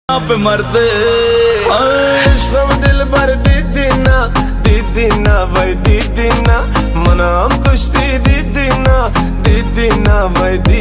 आप मरते इश्क में दिल भर दीदी ना भाई दीदी ना मना हम कुश्ती दीदी ना भाई